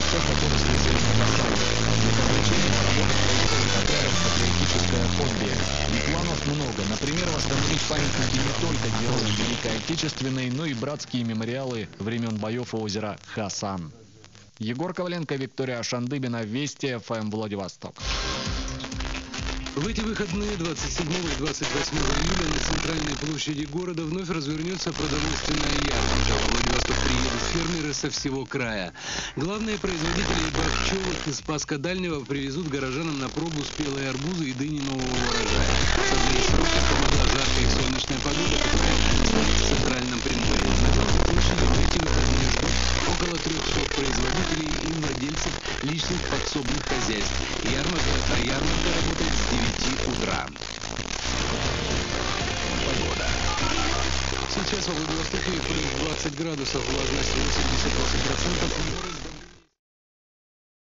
Часто повести известны рассказывают. Для привлечения молодежи происходит отрядом патриотическое хобби. И планов много. Например, восстановить памятники не только героям Великой Отечественной, но и братские мемориалы времен боев у озера Хасан. Егор Коваленко, Виктория Шандыбина, Вести ФМ, Владивосток. В эти выходные 27 и 28 июля на центральной площади города вновь развернется продовольственная ярмарка. В Владивосток приедут фермеры со всего края. Главные производители пчелок из Спасска Дальнего привезут горожанам на пробу спелые арбузы и дыни нового урожая. Создать сроки помогла жаркая и солнечная погода, которая в центральном Приморье. На площади в эти выходные ждут около 300 производителей и владельцев личных подсобных хозяйств. Ярмарка работает с 9 утра. Погода. Сейчас в Владивостоке плюс 20 градусов, влажность